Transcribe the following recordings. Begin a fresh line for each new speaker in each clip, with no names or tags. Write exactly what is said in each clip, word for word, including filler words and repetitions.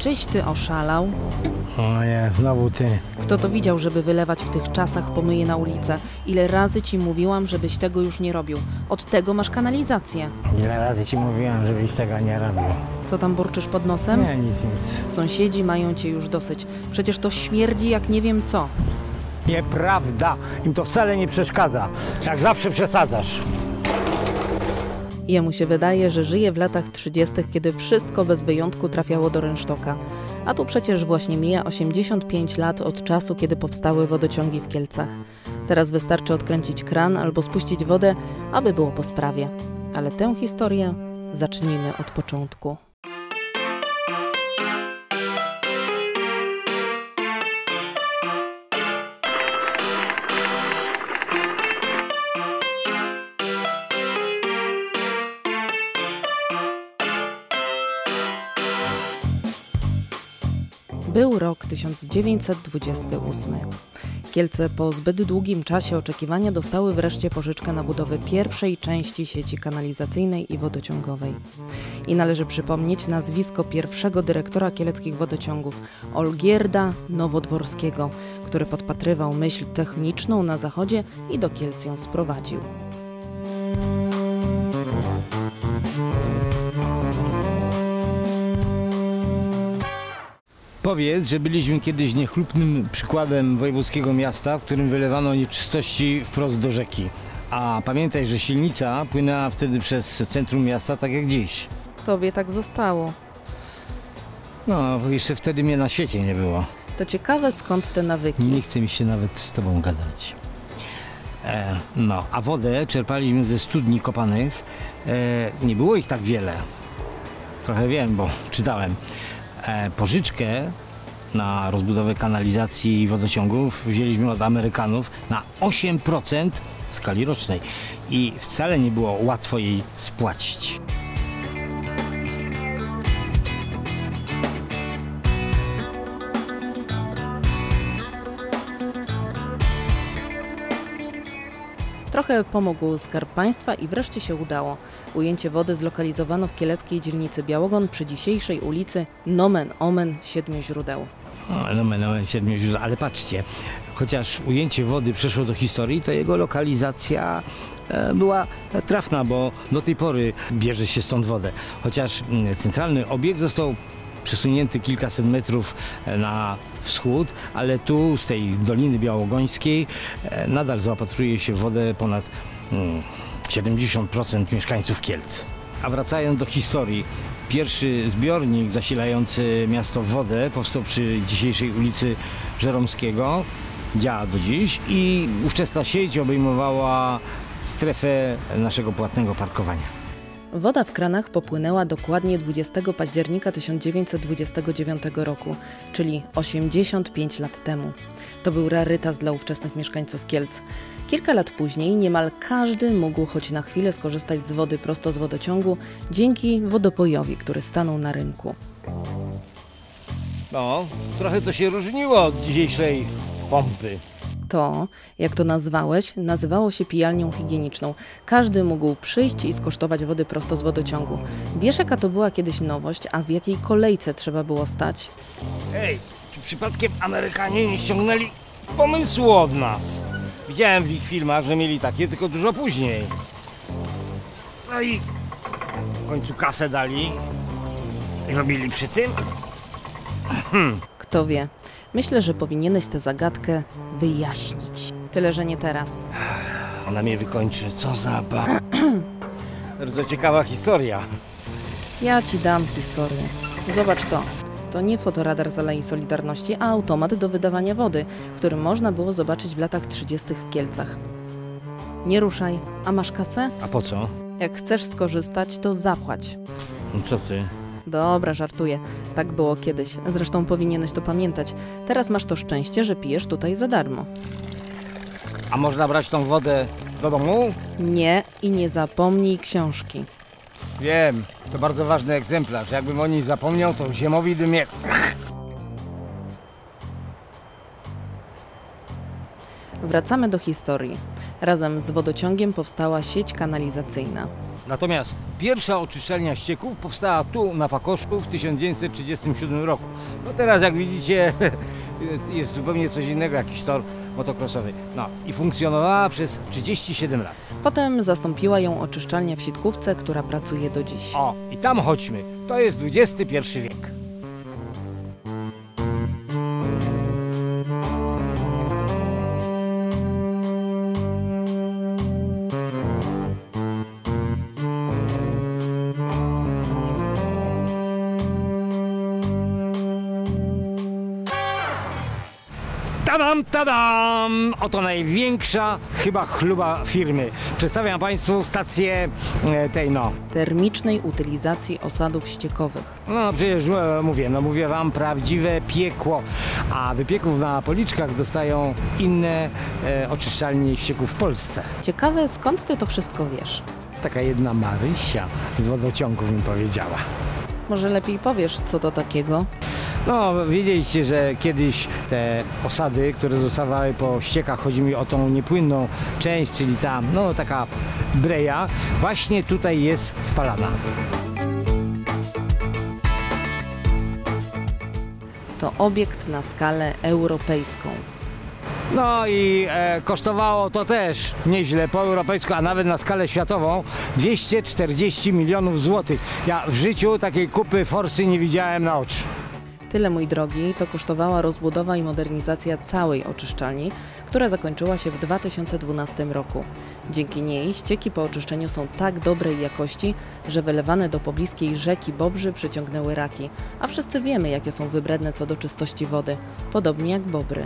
Czyś ty oszalał?
O nie, znowu ty.
Kto to widział, żeby wylewać w tych czasach pomyje na ulicę? Ile razy ci mówiłam, żebyś tego już nie robił? Od tego masz kanalizację.
Ile razy ci mówiłem, żebyś tego nie robił.
Co tam burczysz pod nosem?
Nie, nic, nic.
Sąsiedzi mają cię już dosyć. Przecież to śmierdzi jak nie wiem co.
Nieprawda. Im to wcale nie przeszkadza. Jak zawsze przesadzasz.
Jemu się wydaje, że żyje w latach trzydziestych, kiedy wszystko bez wyjątku trafiało do rynsztoka. A tu przecież właśnie mija osiemdziesiąt pięć lat od czasu, kiedy powstały wodociągi w Kielcach. Teraz wystarczy odkręcić kran albo spuścić wodę, aby było po sprawie. Ale tę historię zacznijmy od początku. Był rok tysiąc dziewięćset dwudziesty ósmy. Kielce po zbyt długim czasie oczekiwania dostały wreszcie pożyczkę na budowę pierwszej części sieci kanalizacyjnej i wodociągowej. I należy przypomnieć nazwisko pierwszego dyrektora kieleckich wodociągów, Olgierda Nowodworskiego, który podpatrywał myśl techniczną na zachodzie i do Kielc ją sprowadził.
Powiedz, że byliśmy kiedyś niechlubnym przykładem wojewódzkiego miasta, w którym wylewano nieczystości wprost do rzeki. A pamiętaj, że Silnica płynęła wtedy przez centrum miasta tak jak dziś.
Tobie tak zostało.
No, jeszcze wtedy mnie na świecie nie było.
To ciekawe, skąd te nawyki.
Nie chce mi się nawet z tobą gadać. E, no, a wodę czerpaliśmy ze studni kopanych. E, nie było ich tak wiele. Trochę wiem, bo czytałem. E, pożyczkę na rozbudowę kanalizacji i wodociągów wzięliśmy od Amerykanów na osiem procent w skali rocznej i wcale nie było łatwo jej spłacić.
Trochę pomógł Skarb Państwa i wreszcie się udało. Ujęcie wody zlokalizowano w kieleckiej dzielnicy Białogon przy dzisiejszej ulicy Nomen Omen Siedmiu Źródeł.
O, nomen omen Siedmiu Źródeł, ale patrzcie, chociaż ujęcie wody przeszło do historii, to jego lokalizacja e, była trafna, bo do tej pory bierze się stąd wodę. Chociaż m, centralny obiekt został przesunięty kilkaset metrów na wschód, ale tu z tej Doliny Białogońskiej nadal zaopatruje się w wodę ponad hmm, siedemdziesiąt procent mieszkańców Kielc. A wracając do historii, pierwszy zbiornik zasilający miasto w wodę powstał przy dzisiejszej ulicy Żeromskiego, działa do dziś i ówczesna sieć obejmowała strefę naszego płatnego parkowania.
Woda w kranach popłynęła dokładnie dwudziestego października tysiąc dziewięćset dwudziestego dziewiątego roku, czyli osiemdziesiąt pięć lat temu. To był rarytas dla ówczesnych mieszkańców Kielc. Kilka lat później niemal każdy mógł choć na chwilę skorzystać z wody prosto z wodociągu dzięki wodopojowi, który stanął na rynku.
No, trochę to się różniło od dzisiejszej pompy.
To, jak to nazwałeś, nazywało się pijalnią higieniczną. Każdy mógł przyjść i skosztować wody prosto z wodociągu. Wiesz, jaka to była kiedyś nowość, a w jakiej kolejce trzeba było stać?
Ej, czy przypadkiem Amerykanie nie ściągnęli pomysłu od nas? Widziałem w ich filmach, że mieli takie, tylko dużo później. No i w końcu kasę dali i robili przy tym.
Kto wie. Myślę, że powinieneś tę zagadkę wyjaśnić. Tyle, że nie teraz.
Ona mnie wykończy. Co za ba... Bardzo ciekawa historia.
Ja ci dam historię. Zobacz to. To nie fotoradar z Alei Solidarności, a automat do wydawania wody, który można było zobaczyć w latach trzydziestych w Kielcach. Nie ruszaj. A masz kasę?
A po co?
Jak chcesz skorzystać, to zapłać.
No co ty?
Dobra, żartuję. Tak było kiedyś. Zresztą powinieneś to pamiętać. Teraz masz to szczęście, że pijesz tutaj za darmo.
A można brać tą wodę do domu?
Nie i nie zapomnij książki.
Wiem, to bardzo ważny egzemplarz. Jakbym o niej zapomniał, to ziemowi by mnie...
Wracamy do historii. Razem z wodociągiem powstała sieć kanalizacyjna.
Natomiast pierwsza oczyszczalnia ścieków powstała tu na Pakoszku w tysiąc dziewięćset trzydziestym siódmym roku. No teraz, jak widzicie, jest zupełnie coś innego, jakiś tor motocrossowy. No i funkcjonowała przez trzydzieści siedem lat.
Potem zastąpiła ją oczyszczalnia w Sitkówce, która pracuje do dziś.
O, i tam chodźmy. To jest dwudziesty pierwszy wiek. Tadam, tadam! Oto największa chyba chluba firmy. Przedstawiam Państwu stację e, tej no.
termicznej utylizacji osadów ściekowych.
No przecież e, mówię, no mówię Wam, prawdziwe piekło. A wypieków na policzkach dostają inne e, oczyszczalnie ścieków w Polsce.
Ciekawe, skąd Ty to wszystko wiesz?
Taka jedna Marysia z wodociągów mi powiedziała.
Może lepiej powiesz, co to takiego?
No, wiedzieliście, że kiedyś te osady, które zostawały po ściekach, chodzi mi o tą niepłynną część, czyli ta, no taka breja, właśnie tutaj jest spalana.
To obiekt na skalę europejską.
No i e, kosztowało to też nieźle po europejsku, a nawet na skalę światową dwieście czterdzieści milionów złotych. Ja w życiu takiej kupy forsy nie widziałem na oczy.
Tyle, mój drogi, to kosztowała rozbudowa i modernizacja całej oczyszczalni, która zakończyła się w dwa tysiące dwunastym roku. Dzięki niej ścieki po oczyszczeniu są tak dobrej jakości, że wylewane do pobliskiej rzeki Bobrzy przyciągnęły raki, a wszyscy wiemy, jakie są wybredne co do czystości wody, podobnie jak bobry.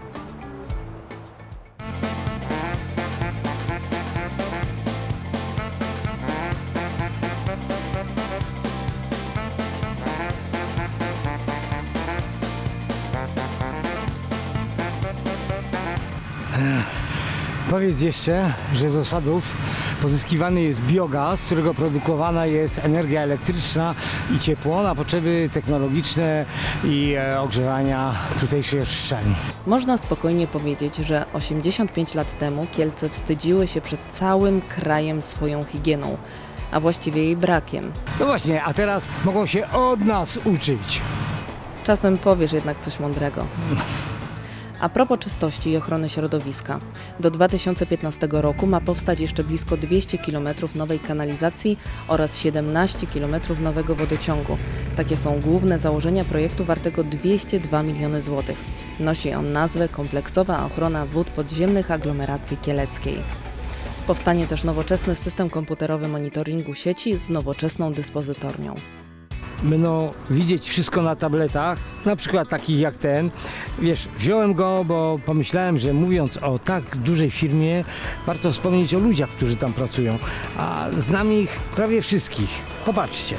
Powiedz jeszcze, że z osadów pozyskiwany jest biogaz, z którego produkowana jest energia elektryczna i ciepło na potrzeby technologiczne i e, ogrzewania tutejszej oczyszczalni.
Można spokojnie powiedzieć, że osiemdziesiąt pięć lat temu Kielce wstydziły się przed całym krajem swoją higieną, a właściwie jej brakiem.
No właśnie, a teraz mogą się od nas uczyć.
Czasem powiesz jednak coś mądrego. A propos czystości i ochrony środowiska, do dwa tysiące piętnastego roku ma powstać jeszcze blisko dwieście kilometrów nowej kanalizacji oraz siedemnaście kilometrów nowego wodociągu. Takie są główne założenia projektu wartego dwieście dwa miliony złotych. Nosi on nazwę Kompleksowa Ochrona Wód Podziemnych Aglomeracji Kieleckiej. Powstanie też nowoczesny system komputerowy monitoringu sieci z nowoczesną dyspozytornią.
Będą widzieć wszystko na tabletach, na przykład takich jak ten. Wiesz, wziąłem go, bo pomyślałem, że mówiąc o tak dużej firmie, warto wspomnieć o ludziach, którzy tam pracują. A znam ich prawie wszystkich. Popatrzcie.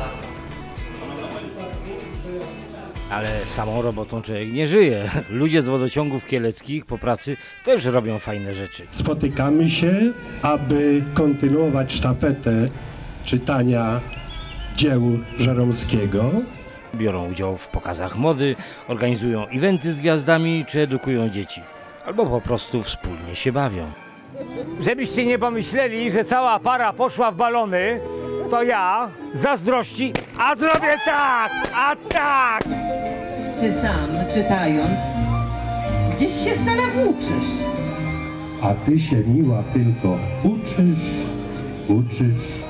Ale samą robotą człowiek nie żyje. Ludzie z wodociągów kieleckich po pracy też robią fajne rzeczy.
Spotykamy się, aby kontynuować sztafetę czytania dzieł Żeromskiego.
Biorą udział w pokazach mody, organizują eventy z gwiazdami czy edukują dzieci. Albo po prostu wspólnie się bawią. Żebyście nie pomyśleli, że cała para poszła w balony, to ja zazdrości, a zrobię tak, a tak!
Ty sam, czytając, gdzieś się stale włóczysz.
A ty się, miła, tylko uczysz, uczysz.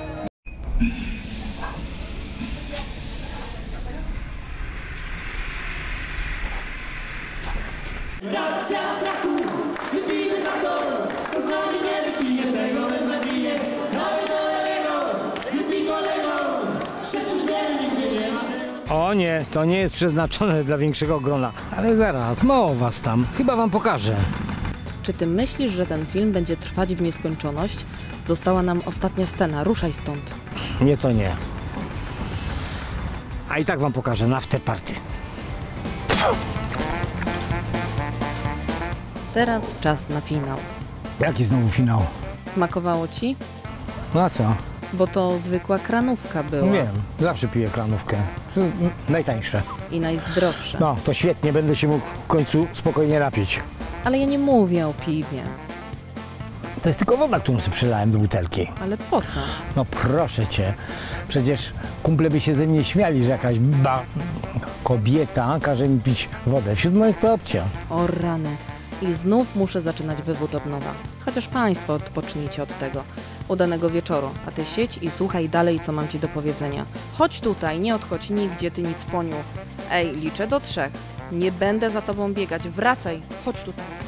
Racja brachu, wypijmy za to, to z nami nie wypije tego, wezmę bije, nawet do lewego, wypij kolego, przecież wiele nigdy nie ma.
O nie, to nie jest przeznaczone dla większego grona. Ale zaraz, mało was tam, chyba wam pokażę.
Czy ty myślisz, że ten film będzie trwać w nieskończoność? Została nam ostatnia scena, ruszaj stąd.
Nie, to nie. A i tak wam pokażę na afterparty.
Teraz czas na finał.
Jaki znowu finał?
Smakowało ci?
No a co?
Bo to zwykła kranówka była.
Wiem, zawsze piję kranówkę. Najtańsze.
I najzdrowsza.
No, to świetnie, będę się mógł w końcu spokojnie napić.
Ale ja nie mówię o piwie.
To jest tylko woda, którą sobie przelałem do butelki.
Ale po co?
No proszę cię, przecież kumple by się ze mnie śmiali, że jakaś ba kobieta każe mi pić wodę. Wśród moich to opcja.
O rany. I znów muszę zaczynać wywód od nowa. Chociaż państwo odpocznijcie od tego. Udanego wieczoru, a ty siedź i słuchaj dalej, co mam ci do powiedzenia. Chodź tutaj, nie odchodź nigdzie, ty nic poniu. Ej, liczę do trzech. Nie będę za tobą biegać. Wracaj, chodź tutaj.